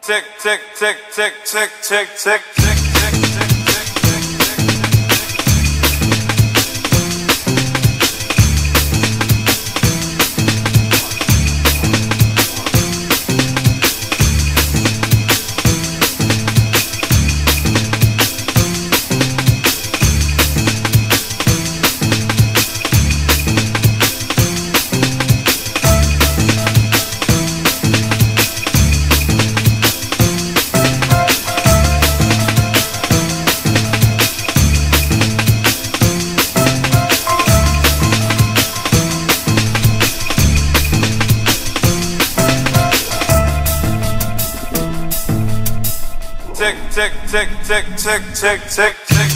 Tick, tick, tick, tick, tick, tick, tick, tick, tick, tick. Tick, tick, tick, tick, tick, tick, tick, tick.